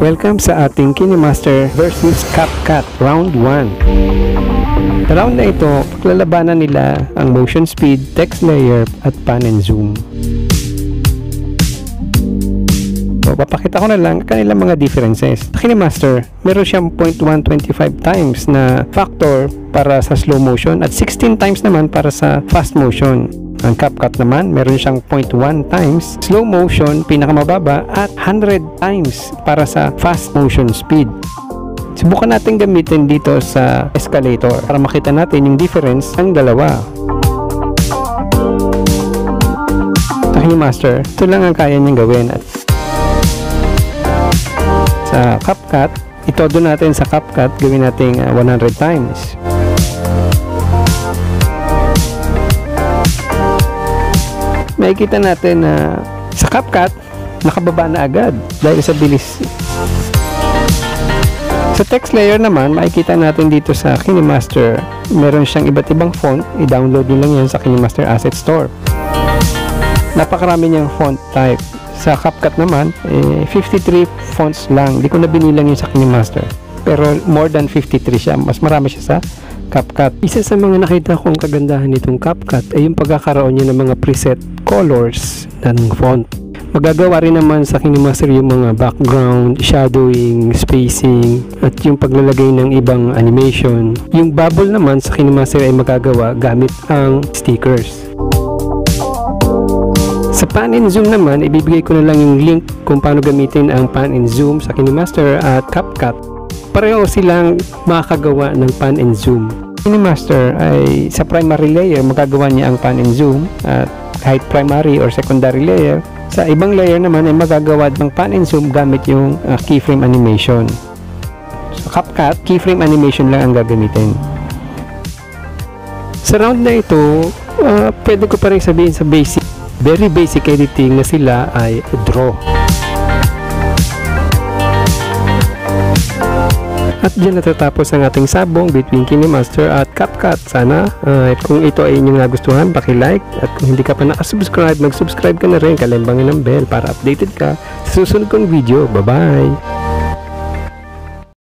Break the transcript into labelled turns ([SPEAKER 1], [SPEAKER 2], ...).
[SPEAKER 1] Welcome sa ating KineMaster versus CapCut Round 1. Sa round na ito, paglalabanan nila ang motion speed, text layer at pan and zoom. So, papakita ko na lang kanilang mga differences. Sa KineMaster, meron siyang 0.125 times na factor para sa slow motion at 16 times naman para sa fast motion. Ang CapCut naman, meron siyang 0.1 times slow motion, pinakamababa, at 100 times para sa fast motion speed. Subukan natin gamitin dito sa escalator para makita natin yung difference ng dalawa. Sa KineMaster, ito lang ang kaya niyang gawin. At sa CapCut, itodo natin sa CapCut, gawin natin 100 times. Makikita natin na sa CapCut nakababa na agad dahil sa bilis. Sa text layer naman, makikita natin dito sa KineMaster, meron siyang iba't ibang font. I-download nyo lang yan sa KineMaster Asset Store. Napakarami niyang font type. Sa CapCut naman, 53 fonts lang. Hindi ko na binilang yun sa KineMaster, pero more than 53 siya. Mas marami siya sa CapCut. Isa sa mga nakita kong kagandahan nitong CapCut ay yung pagkakaroon niya ng mga preset colors ng font. Magagawa rin naman sa KineMaster yung mga background, shadowing, spacing, at yung paglalagay ng ibang animation. Yung bubble naman sa KineMaster ay magagawa gamit ang stickers. Sa pan and zoom naman, ibibigay ko na lang yung link kung paano gamitin ang pan and zoom sa KineMaster at CapCut. Pareho silang makakagawa ng pan and zoom. KineMaster ay sa primary layer magagawa niya ang pan and zoom, at kahit primary or secondary layer, sa ibang layer naman ay magagawa ng pan and zoom gamit yung keyframe animation. Sa CapCut, keyframe animation lang ang gagamitin. Sa round na ito, pwede ko pa rin sabihin sa basic, very basic editing na sila ay draw. At dyan natatapos ang ating sabong between KineMaster at CapCut. Sana kung ito ay inyong nagustuhan, paki-like, at kung hindi ka pa nakasubscribe, mag-subscribe ka na rin, kalimbangin ng bell para updated ka sa susunod kong video. Bye-bye!